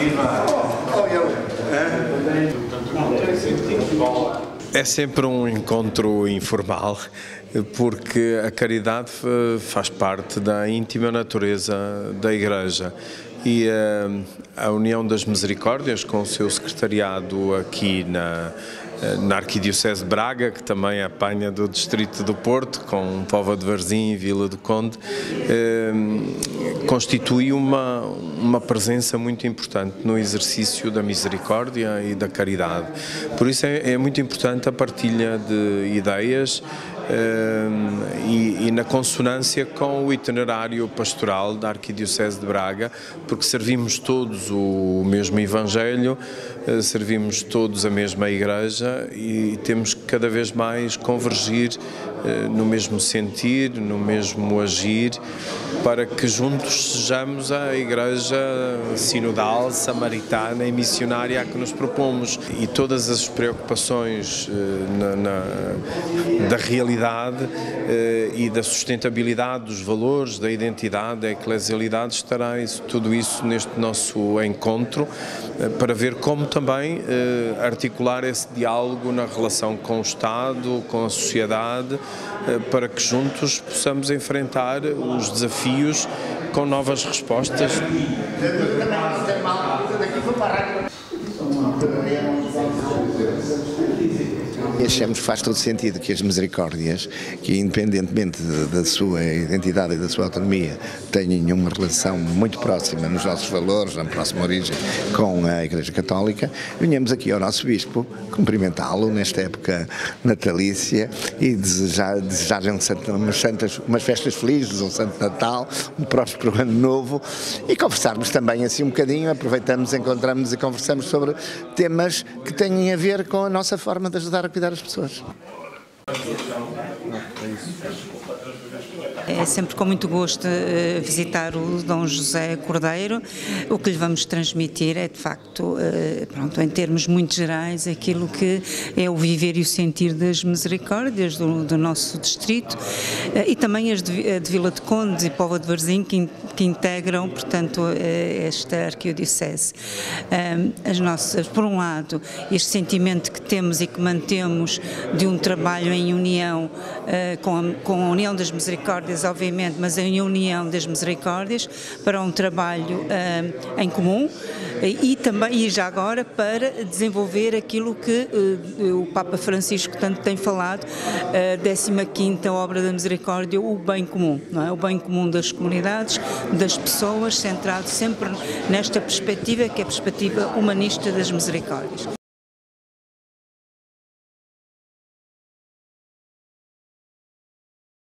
É sempre um encontro informal, porque a caridade faz parte da íntima natureza da Igreja. E a União das Misericórdias, com o seu secretariado aqui na Arquidiocese de Braga, que também apanha do Distrito do Porto, com Póvoa de Varzim e Vila do Conde, constitui uma presença muito importante no exercício da misericórdia e da caridade. Por isso é muito importante a partilha de ideias e na consonância com o itinerário pastoral da Arquidiocese de Braga, porque servimos todos o mesmo Evangelho, servimos todos a mesma Igreja e temos que cada vez mais convergir no mesmo sentir, no mesmo agir, para que juntos sejamos a Igreja sinodal, samaritana e missionária a que nos propomos. E todas as preocupações da realidade e da sustentabilidade dos valores, da identidade, da eclesialidade, estará tudo isso neste nosso encontro, para ver como também articular esse diálogo na relação com o Estado, com a sociedade, para que juntos possamos enfrentar os desafios com novas respostas. Achamos que faz todo sentido que as misericórdias, que independentemente da sua identidade e da sua autonomia, tenham uma relação muito próxima nos nossos valores, na próxima origem com a Igreja Católica, venhamos aqui ao nosso Bispo cumprimentá-lo nesta época natalícia e desejar-lhe umas festas felizes, um Santo Natal, um próspero Ano Novo, e conversarmos também assim um bocadinho, aproveitamos, encontramos e conversamos sobre temas que têm a ver com a nossa forma de ajudar a cuidar das pessoas. É sempre com muito gosto visitar o Dom José Cordeiro. O que lhe vamos transmitir é, de facto, em termos muito gerais, aquilo que é o viver e o sentir das misericórdias do nosso distrito, e também as de Vila de Conde e Póvoa de Varzim, que integram, portanto, esta arquidiocese. As nossas, por um lado, este sentimento que temos e que mantemos de um trabalho em união, com a União das Misericórdias, obviamente, mas em união das misericórdias, para um trabalho em comum e também, e já agora, para desenvolver aquilo que o Papa Francisco tanto tem falado, a 15ª obra da misericórdia, o bem comum, não é? O bem comum das comunidades, das pessoas, centrado sempre nesta perspectiva, que é a perspectiva humanista das misericórdias.